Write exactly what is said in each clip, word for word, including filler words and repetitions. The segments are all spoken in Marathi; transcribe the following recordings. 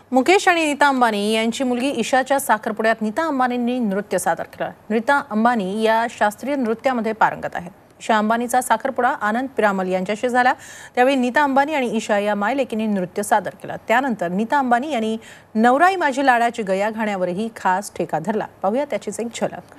मुकेश आणि नीता अंबानी यांची मुलगी ईशाच्या साखरपुड्यात नीता अंबानींनी नृत्य सादर केलं। नीता अंबानी या शास्त्रीय नृत्यामध्ये पारंगत आहेत। ईशा अंबानीचा साखरपुडा आनंद पिरामल यांच्याशी झाला। त्यावेळी नीता अंबानी आणि ईशा या मायलेकींनी नृत्य सादर केलं। त्यानंतर नीता अंबानी यांनी नवराई माझी लाडाची गया गाण्यावरही खास ठेका धरला। पाहूया त्याचीच एक झलक।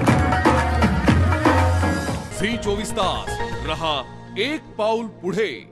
झी चोवीस तास रहा एक पाऊल पुढे।